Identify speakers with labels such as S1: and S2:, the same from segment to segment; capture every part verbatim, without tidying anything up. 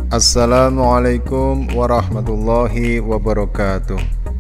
S1: Assalamualaikum warahmatullahi wabarakatuh.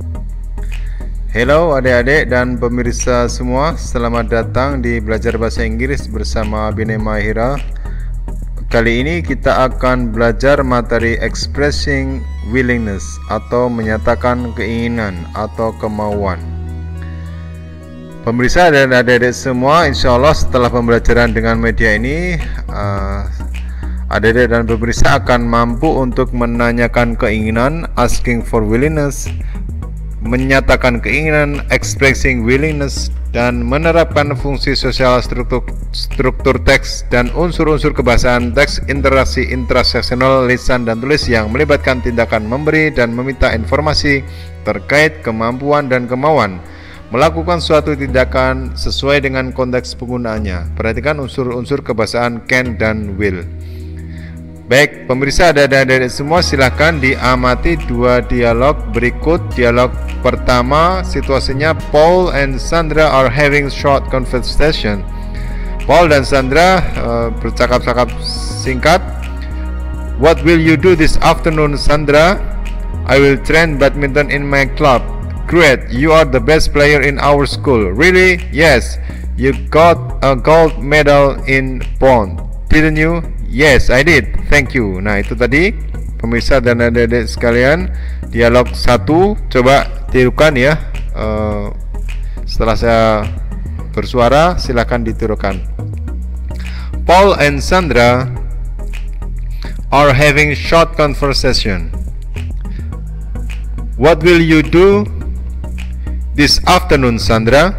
S1: Halo adik-adik dan pemirsa semua, selamat datang di Belajar Bahasa Inggris bersama Bine Mahira. Kali ini kita akan belajar materi expressing willingness atau menyatakan keinginan atau kemauan. Pemirsa dan adik-adik semua, insya Allah setelah pembelajaran dengan media ini uh, adik-adik dan pemirsa akan mampu untuk menanyakan keinginan, asking for willingness, menyatakan keinginan, expressing willingness, dan menerapkan fungsi sosial struktur, struktur teks dan unsur-unsur kebahasaan teks, interaksi intraseksional lisan dan tulis yang melibatkan tindakan memberi dan meminta informasi terkait kemampuan dan kemauan, melakukan suatu tindakan sesuai dengan konteks penggunaannya. Perhatikan unsur-unsur kebahasaan can dan will. Baik, pemirsa dan adik-adik semua, silahkan diamati dua dialog berikut. Dialog pertama, situasinya Paul and Sandra are having short conversation. Paul dan Sandra uh, bercakap-cakap singkat. What will you do this afternoon, Sandra? I will train badminton in my club. Great, you are the best player in our school. Really? Yes, you got a gold medal in pond, didn't you? Yes, I did. Thank you. Nah, itu tadi pemirsa dan adik-adik sekalian, dialog satu. Coba tirukan ya. Uh, setelah saya bersuara, silakan ditirukan. Paul and Sandra are having short conversation. What will you do this afternoon, Sandra?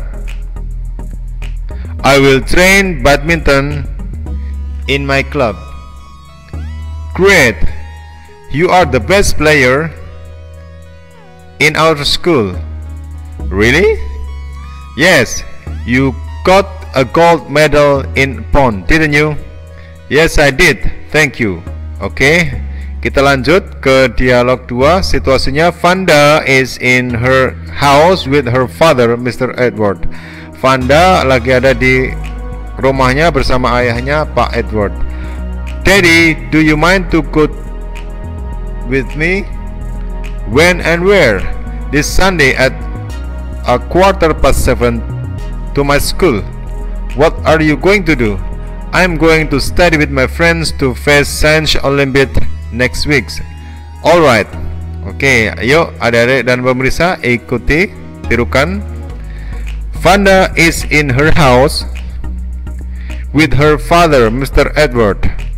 S1: I will train badminton in my club. Great, you are the best player in our school. Really? Yes, you got a gold medal in pond, didn't you? Yes, I did. Thank you. Oke, okay, kita lanjut ke dialog dua. Situasinya Vanda is in her house with her father, Mister Edward. Vanda lagi ada di rumahnya bersama ayahnya, Pak Edward. Daddy, do you mind to go with me? When and where? This Sunday at a quarter past seven to my school. What are you going to do? I'm going to study with my friends to face Science Olympiad next week. Alright. Oke, okay, ayo adik-adik dan pemirsa ikuti, tirukan. Vanda is in her house with her father, Mister Edward.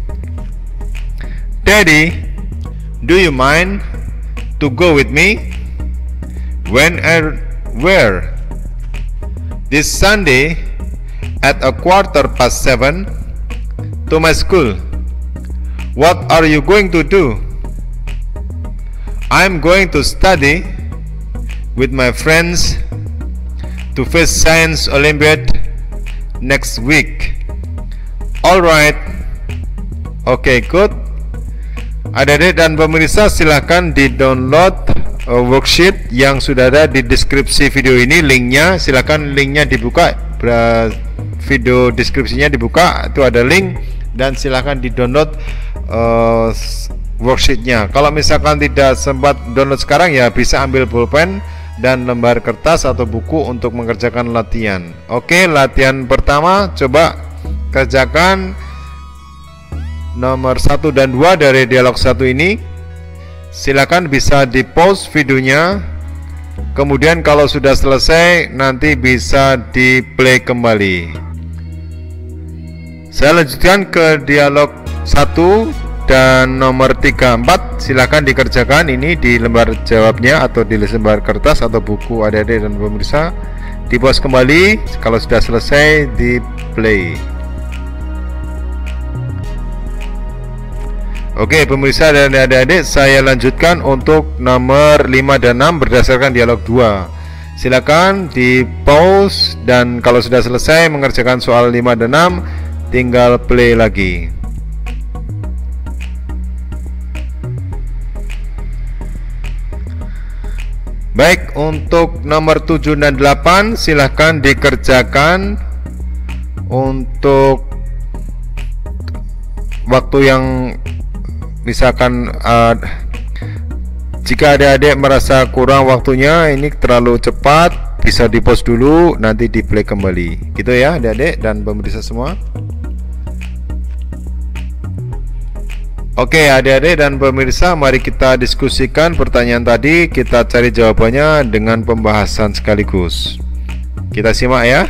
S1: Daddy, do you mind to go with me? When and where? This Sunday at a quarter past seven to my school. What are you going to do? I'm going to study with my friends to face Science Olympiad next week. Alright. Oke, okay, good. Adik-adik dan pemirsa, silahkan di-download uh, worksheet yang sudah ada di deskripsi video ini. Linknya, silahkan linknya dibuka. Video deskripsinya dibuka, itu ada link. Dan silahkan di-download uh, worksheetnya. Kalau misalkan tidak sempat download sekarang, ya bisa ambil pulpen dan lembar kertas atau buku untuk mengerjakan latihan. Oke, latihan pertama, coba kerjakan nomor satu dan dua dari dialog satu ini. Silakan bisa di pause videonya. Kemudian kalau sudah selesai nanti bisa di play kembali. Saya lanjutkan ke dialog satu dan nomor tiga empat. Silakan dikerjakan ini di lembar jawabnya atau di lembar kertas atau buku adik-adik dan pemirsa. Di pause kembali, kalau sudah selesai di play. Oke, pemirsa dan adik-adik, saya lanjutkan untuk nomor lima dan enam berdasarkan dialog dua. Silakan di pause dan kalau sudah selesai mengerjakan soal lima dan enam, tinggal play lagi. Baik, untuk nomor tujuh dan delapan silahkan dikerjakan untuk waktu yang misalkan uh, jika adik-adik merasa kurang waktunya, ini terlalu cepat, bisa di pause dulu, nanti di play kembali gitu ya adik-adik dan pemirsa semua. Oke adik-adik dan pemirsa, mari kita diskusikan pertanyaan tadi, kita cari jawabannya dengan pembahasan sekaligus. Kita simak ya.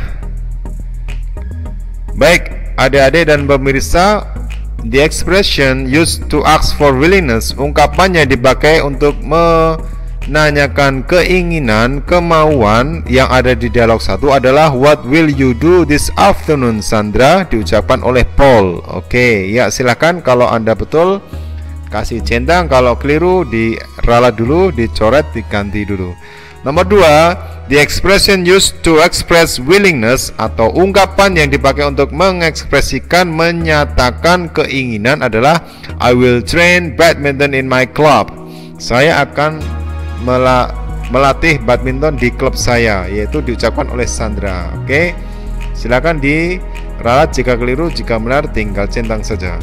S1: Baik adik-adik dan pemirsa, the expression used to ask for willingness, ungkapannya dipakai untuk menanyakan keinginan, kemauan yang ada di dialog satu adalah what will you do this afternoon, Sandra, diucapkan oleh Paul. Oke, ya silahkan kalau Anda betul kasih centang, kalau keliru diralat dulu, dicoret, diganti dulu. Nomor dua, the expression used to express willingness atau ungkapan yang dipakai untuk mengekspresikan, menyatakan keinginan adalah I will train badminton in my club. Saya akan mela melatih badminton di klub saya, yaitu diucapkan oleh Sandra. Oke, silakan diralat, jika keliru, jika benar tinggal centang saja.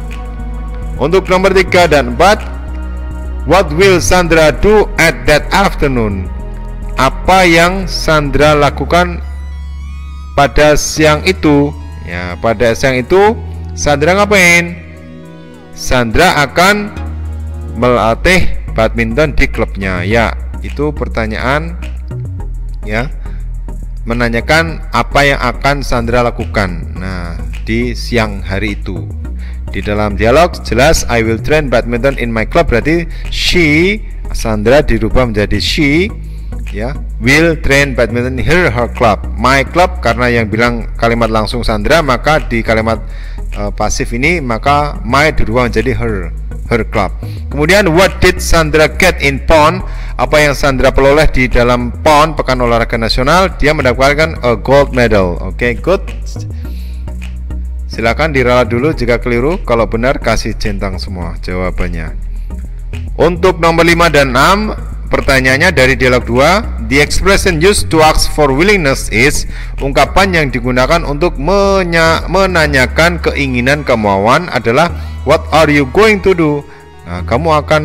S1: Untuk nomor tiga dan empat, what will Sandra do at that afternoon? Apa yang Sandra lakukan pada siang itu? Ya, pada siang itu Sandra ngapain? Sandra akan melatih badminton di klubnya. Ya, itu pertanyaan ya, menanyakan apa yang akan Sandra lakukan. Nah, di siang hari itu. Di dalam dialog jelas I will train badminton in my club, berarti she, Sandra dirubah menjadi she, ya, will train badminton in her, her club. My club, karena yang bilang kalimat langsung Sandra, maka di kalimat uh, pasif ini maka my dirubah menjadi her, her club. Kemudian what did Sandra get in pon? Apa yang Sandra peroleh di dalam pon, pekan olahraga nasional? Dia mendapatkan a gold medal. Oke, okay, good. Silakan diralat dulu, jika keliru, kalau benar kasih centang semua jawabannya. Untuk nomor lima dan enam, pertanyaannya dari dialog dua, the expression used to ask for willingness is, ungkapan yang digunakan untuk menya, menanyakan keinginan, kemauan adalah what are you going to do? Nah, kamu akan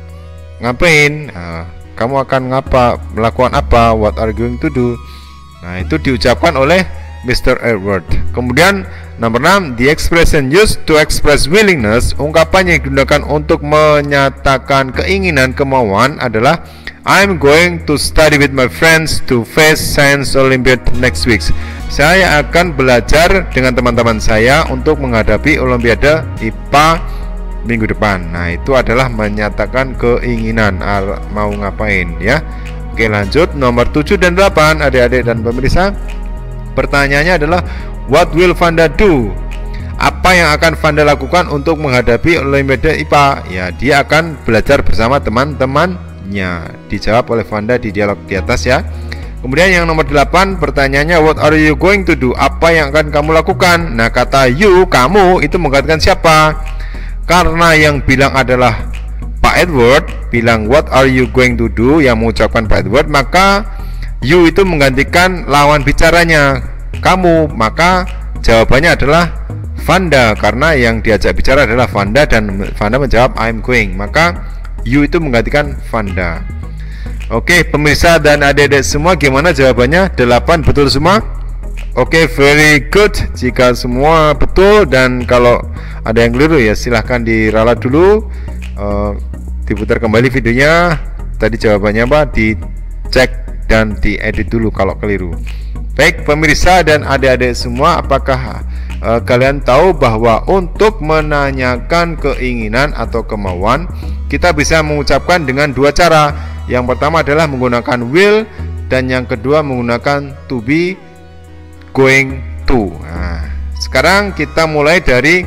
S1: ngapain? Nah, kamu akan ngapa, melakukan apa? What are you going to do? Nah, itu diucapkan oleh mister Edward. Kemudian nomor enam, the expression used to express willingness, ungkapan yang digunakan untuk menyatakan keinginan, kemauan adalah I'm going to study with my friends to face science Olympiad next week. Saya akan belajar dengan teman-teman saya untuk menghadapi Olimpiade I P A minggu depan. Nah, itu adalah menyatakan keinginan, mau ngapain ya. Oke, lanjut nomor tujuh dan delapan adik-adik dan pemirsa. Pertanyaannya adalah what will Vanda do? Apa yang akan Vanda lakukan untuk menghadapi Olimpiade I P A? Ya, dia akan belajar bersama teman-temannya. Dijawab oleh Vanda di dialog di atas ya. Kemudian yang nomor delapan, pertanyaannya what are you going to do? Apa yang akan kamu lakukan? Nah, kata you, kamu, itu menggantikan siapa? Karena yang bilang adalah Pak Edward, bilang what are you going to do, yang mengucapkan Pak Edward, maka you itu menggantikan lawan bicaranya, kamu, maka jawabannya adalah Vanda, karena yang diajak bicara adalah Vanda dan Vanda menjawab I'm going, maka you itu menggantikan Vanda. Oke, pemirsa dan adik-adik semua, gimana jawabannya? delapan betul semua? Oke, very good. Jika semua betul, dan kalau ada yang keliru ya silahkan diralat dulu, uh, diputar kembali videonya. Tadi jawabannya apa? Dicek dan diedit dulu kalau keliru. Baik pemirsa dan adik-adik semua, apakah uh, kalian tahu bahwa untuk menanyakan keinginan atau kemauan kita bisa mengucapkan dengan dua cara. Yang pertama adalah menggunakan will, dan yang kedua menggunakan to be, going to. Nah, sekarang kita mulai dari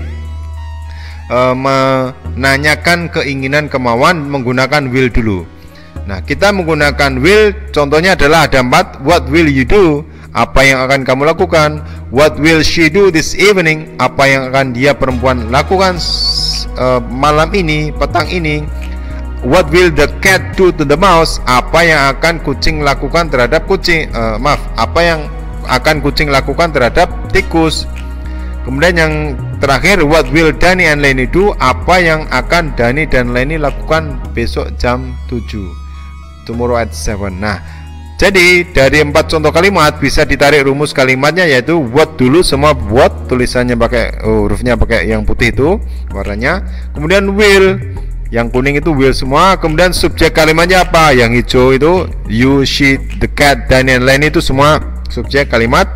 S1: uh, menanyakan keinginan kemauan menggunakan will dulu. Nah, kita menggunakan will, contohnya adalah ada empat. What will you do? Apa yang akan kamu lakukan? What will she do this evening? Apa yang akan dia perempuan lakukan uh, malam ini, petang ini? What will the cat do to the mouse? Apa yang akan kucing lakukan terhadap kucing? Uh, maaf, apa yang akan kucing lakukan terhadap tikus? Kemudian yang terakhir, what will Dani and Lenny do? Apa yang akan Dani dan Lenny lakukan besok jam tujuh, tomorrow at seven. Nah, jadi dari empat contoh kalimat bisa ditarik rumus kalimatnya, yaitu what dulu, semua what, tulisannya pakai oh, hurufnya pakai yang putih itu warnanya. Kemudian will, yang kuning itu will semua. Kemudian subjek kalimatnya apa? Yang hijau itu you, she, the cat, Dani and Lenny itu semua subjek kalimat.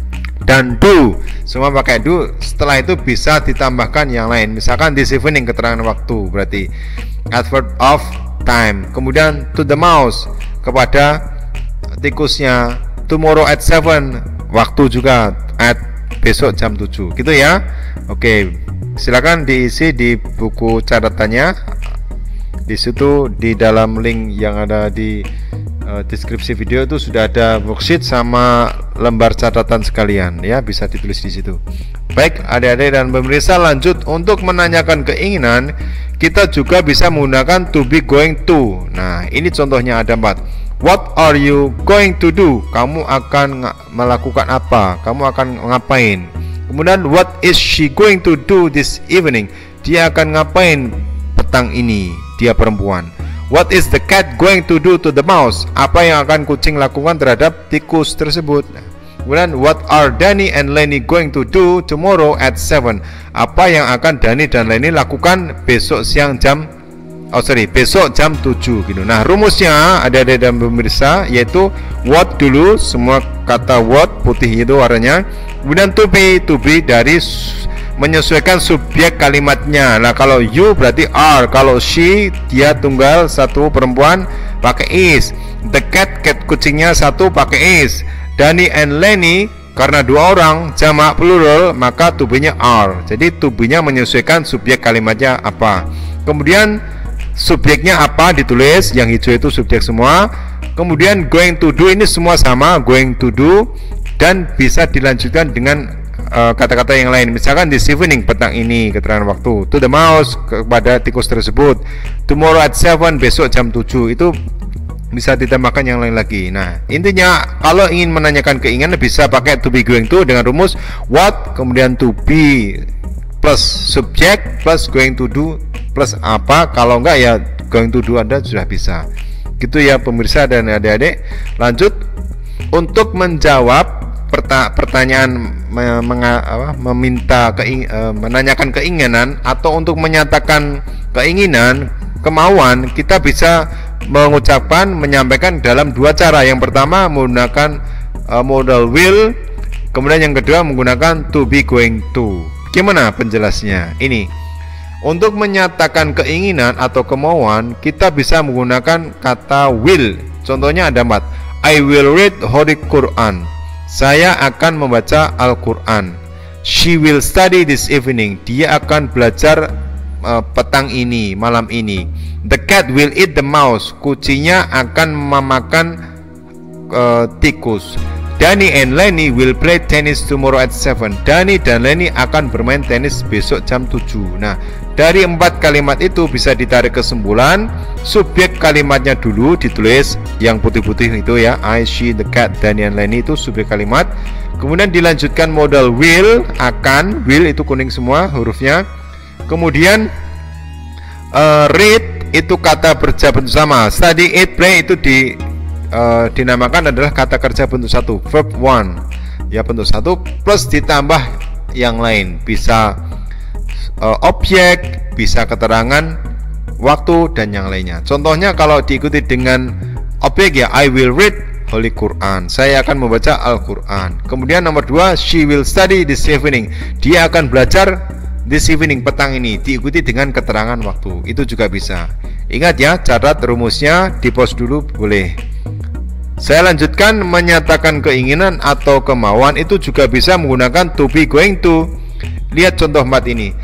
S1: Dan do, semua pakai do. Setelah itu bisa ditambahkan yang lain, misalkan this evening, keterangan waktu, berarti adverb of time. Kemudian to the mouse, kepada tikusnya. Tomorrow at seven, waktu juga, at besok jam tujuh, gitu ya. Oke, silakan diisi di buku catatannya. Di situ di dalam link yang ada di uh, deskripsi video itu sudah ada worksheet sama lembar catatan sekalian ya, bisa ditulis di situ. Baik adik-adik dan pemirsa, lanjut untuk menanyakan keinginan, kita juga bisa menggunakan to be going to. Nah, ini contohnya ada empat. What are you going to do? Kamu akan melakukan apa? Kamu akan ngapain? Kemudian what is she going to do this evening? Dia akan ngapain petang ini? Dia perempuan. What is the cat going to do to the mouse? Apa yang akan kucing lakukan terhadap tikus tersebut? Kemudian what are Dani and Lenny going to do tomorrow at seven? Apa yang akan Dani dan Lenny lakukan besok siang jam Oh sorry, besok jam tujuh gitu. Nah, rumusnya ada di dalam pemirsa, yaitu what dulu, semua kata what putih itu warnanya. Kemudian to be, to be dari menyesuaikan subjek kalimatnya. Nah, kalau you berarti are, kalau she dia tunggal satu perempuan pakai is, the cat cat kucingnya satu pakai is, Dani and Lenny karena dua orang jamak plural maka to be-nya are. Jadi to be-nya menyesuaikan subjek kalimatnya apa. Kemudian subjeknya apa ditulis, yang hijau itu subjek semua. Kemudian going to do ini semua sama, going to do, dan bisa dilanjutkan dengan kata-kata uh, yang lain. Misalkan this evening, petang ini, keterangan waktu. To the mouse, kepada tikus tersebut. Tomorrow at seven, besok jam tujuh. Itu bisa ditambahkan yang lain lagi. Nah, intinya kalau ingin menanyakan keinginan bisa pakai to be going to dengan rumus what, kemudian to be plus subject plus going to do plus apa. Kalau enggak ya going to do Anda sudah bisa. Gitu ya pemirsa dan adik-adik. Lanjut untuk menjawab perta pertanyaan menga apa, meminta keing uh, menanyakan keinginan atau untuk menyatakan keinginan, kemauan, kita bisa mengucapkan, menyampaikan dalam dua cara. Yang pertama menggunakan uh, modal will, kemudian yang kedua menggunakan to be going to. Gimana penjelasnya? Ini untuk menyatakan keinginan atau kemauan kita bisa menggunakan kata will. Contohnya ada empat. I will read Holy Quran. Saya akan membaca Al-Quran. She will study this evening. Dia akan belajar uh, petang ini, malam ini. The cat will eat the mouse. Kucingnya akan memakan uh, tikus. Dani and Lenny will play tennis tomorrow at seven. Dani dan Lenny akan bermain tenis besok jam tujuh. Nah, dari empat kalimat itu bisa ditarik kesimpulan. Subjek kalimatnya dulu ditulis yang putih-putih itu ya, I, she, the cat, Dani and Lenny itu subjek kalimat. Kemudian dilanjutkan modal will, akan, will itu kuning semua hurufnya. Kemudian uh, read itu kata kerja bentuk sama. Study, eat, play itu di Uh, dinamakan adalah kata kerja bentuk satu, verb one ya, bentuk satu plus ditambah yang lain, bisa uh, objek, bisa keterangan waktu dan yang lainnya. Contohnya kalau diikuti dengan objek ya, I will read Holy Quran. Saya akan membaca Al-Quran. Kemudian nomor dua, she will study this evening. Dia akan belajar this evening, petang ini, diikuti dengan keterangan waktu. Itu juga bisa. Ingat ya, catat rumusnya, di pause dulu boleh. Saya lanjutkan, menyatakan keinginan atau kemauan itu juga bisa menggunakan to be going to. Lihat contoh empat ini.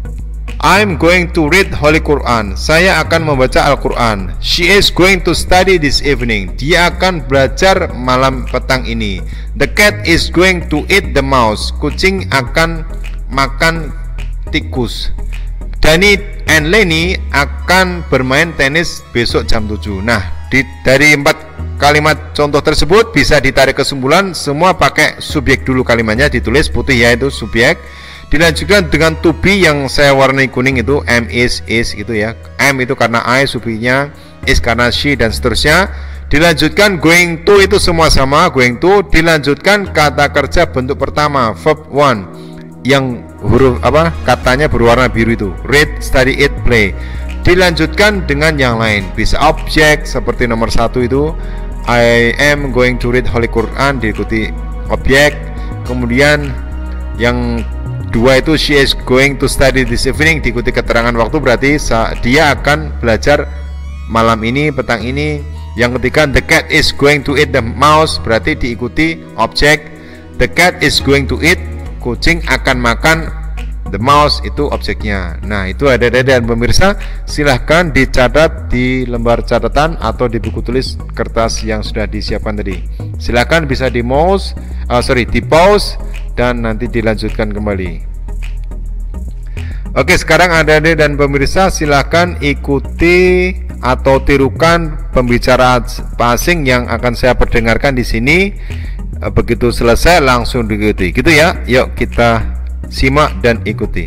S1: I'm going to read Holy Quran. Saya akan membaca Al-Quran. She is going to study this evening. Dia akan belajar malam petang ini. The cat is going to eat the mouse. Kucing akan makan tikus. Dani and Lenny akan bermain tenis besok jam tujuh. Nah, di, dari empat kalimat contoh tersebut bisa ditarik kesimpulan, semua pakai subjek dulu kalimatnya ditulis putih yaitu subjek. Dilanjutkan dengan to be yang saya warnai kuning itu am, is, is gitu ya. Am itu karena I, to be-nya, is karena she, dan seterusnya. Dilanjutkan going to itu semua sama, going to. Dilanjutkan kata kerja bentuk pertama, verb one, yang huruf apa katanya berwarna biru itu, read, study, eat, play. Dilanjutkan dengan yang lain, bisa objek seperti nomor satu itu I am going to read Holy Quran, diikuti objek. Kemudian yang dua itu she is going to study this evening, diikuti keterangan waktu, berarti dia akan belajar malam ini, petang ini. Yang ketiga, the cat is going to eat the mouse, berarti diikuti objek. The cat is going to eat, kucing akan makan the mouse, itu objeknya. Nah, itu ada dan pemirsa, silahkan dicatat di lembar catatan atau di buku tulis kertas yang sudah disiapkan tadi. Silahkan bisa di mouse, uh, sorry di pause dan nanti dilanjutkan kembali. Oke, sekarang adik-adik dan pemirsa silahkan ikuti atau tirukan pembicaraan asing yang akan saya perdengarkan di sini. Begitu selesai langsung diikuti, gitu ya. Yuk kita simak dan ikuti.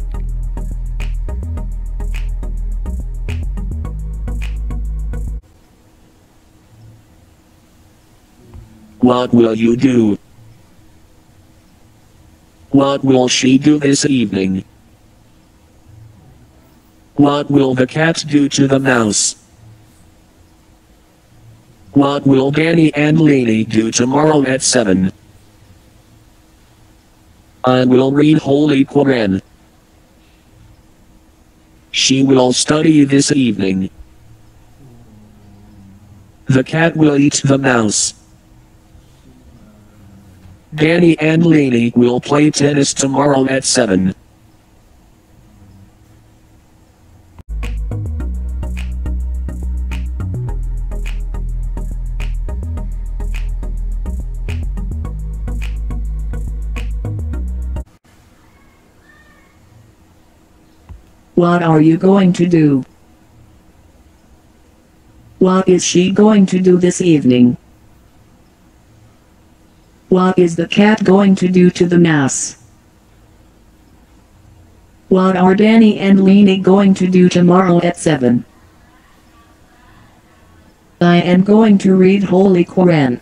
S2: What will you do? What will she do this evening? What will the cat do to the mouse? What will Danny and Lainey do tomorrow at seven? I will read Holy Quran. She will study this evening. The cat will eat the mouse. Danny and Lainey will play tennis tomorrow at seven.
S3: What are you going to do? What is she going to do this evening? What is the cat going to do to the mouse? What are Danny and Lainey going to do tomorrow at seven? I am going to read Holy Quran.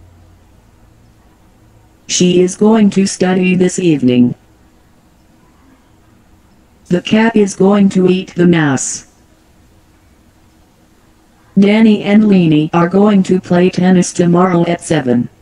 S3: She is going to study this evening. The cat is going to eat the mouse. Danny and Lainey are going to play tennis tomorrow at seven.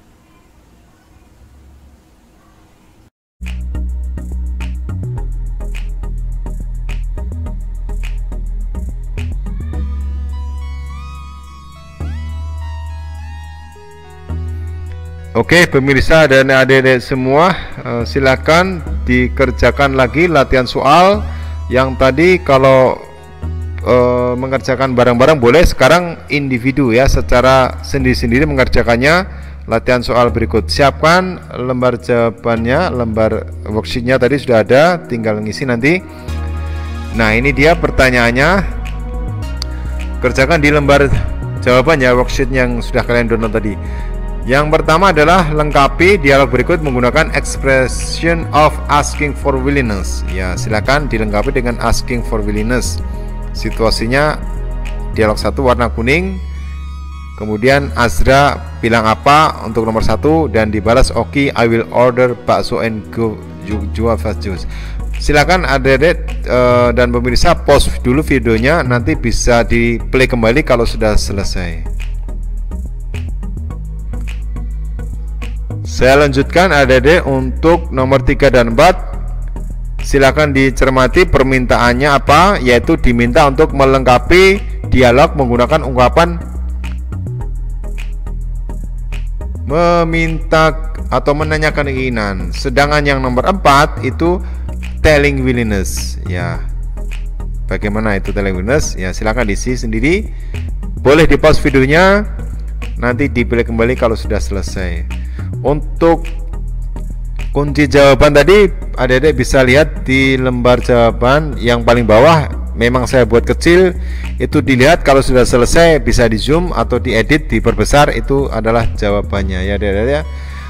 S1: Oke pemirsa dan adik-adik semua, uh, silakan dikerjakan lagi latihan soal yang tadi. Kalau uh, mengerjakan bareng-bareng boleh, sekarang individu ya, secara sendiri-sendiri mengerjakannya. Latihan soal berikut, siapkan lembar jawabannya, lembar worksheetnya tadi sudah ada, tinggal ngisi nanti. Nah ini dia pertanyaannya, kerjakan di lembar jawabannya worksheet yang sudah kalian download tadi. Yang pertama adalah lengkapi dialog berikut menggunakan expression of asking for willingness. Ya, silakan dilengkapi dengan asking for willingness. Situasinya dialog satu warna kuning. Kemudian Azra bilang apa untuk nomor satu dan dibalas oke, okay, I will order bakso and go guava juice. Silakan adik-adik uh, dan pemirsa pause dulu videonya, nanti bisa di play kembali kalau sudah selesai. Saya lanjutkan adik-adik untuk nomor tiga dan empat. Silakan dicermati permintaannya apa, yaitu diminta untuk melengkapi dialog menggunakan ungkapan meminta atau menanyakan keinginan. Sedangkan yang nomor empat itu telling willingness. Ya, bagaimana itu telling willingness? Ya, silakan diisi sendiri. Boleh di pause videonya, nanti dipilih kembali kalau sudah selesai. Untuk kunci jawaban tadi adik-adik bisa lihat di lembar jawaban yang paling bawah. Memang saya buat kecil, itu dilihat kalau sudah selesai bisa di zoom atau diedit diperbesar, itu adalah jawabannya ya adik-adik ya.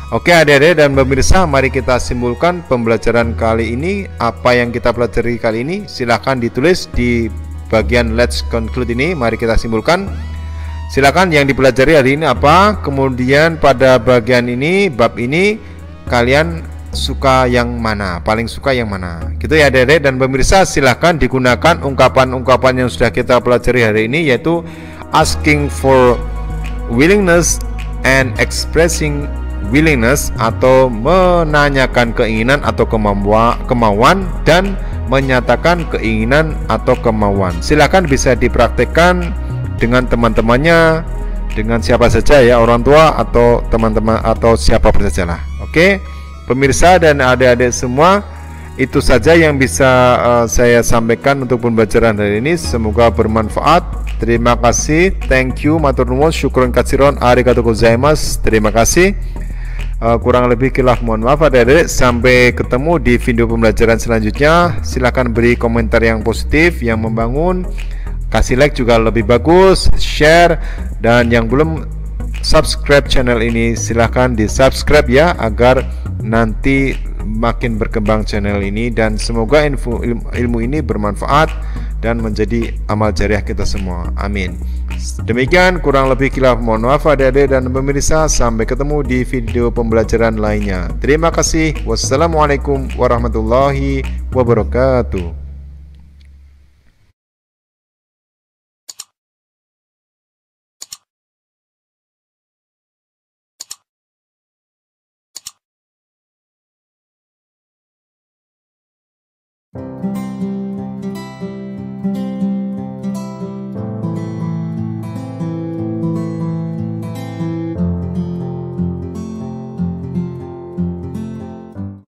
S1: Oke adik-adik dan pemirsa, mari kita simpulkan pembelajaran kali ini. Apa yang kita pelajari kali ini silahkan ditulis di bagian let's conclude ini. Mari kita simpulkan. Silakan yang dipelajari hari ini apa, kemudian pada bagian ini, bab ini, kalian suka yang mana, paling suka yang mana, gitu ya adik-adik dan pemirsa. Silahkan digunakan ungkapan-ungkapan yang sudah kita pelajari hari ini, yaitu asking for willingness and expressing willingness, atau menanyakan keinginan atau kemampuan, kemauan dan menyatakan keinginan atau kemauan. Silahkan bisa dipraktekkan dengan teman-temannya, dengan siapa saja ya, orang tua atau teman-teman atau siapa saja lah. Oke, pemirsa dan adik-adik semua, itu saja yang bisa uh, saya sampaikan untuk pembelajaran hari ini. Semoga bermanfaat. Terima kasih, thank you, matur nuwun, syukron katsiron, arigatou gozaimasu. Terima kasih. Uh, kurang lebih khilaf mohon maaf adik-adik. Sampai ketemu di video pembelajaran selanjutnya. Silahkan beri komentar yang positif, yang membangun. Kasih like juga lebih bagus, share, dan yang belum subscribe channel ini silahkan di subscribe ya, agar nanti makin berkembang channel ini. Dan semoga info ilmu, ilmu ini bermanfaat dan menjadi amal jariah kita semua, amin. Demikian kurang lebih khilaf mohon maaf adik-adik dan pemirsa. Sampai ketemu di video pembelajaran lainnya. Terima kasih. Wassalamualaikum warahmatullahi wabarakatuh.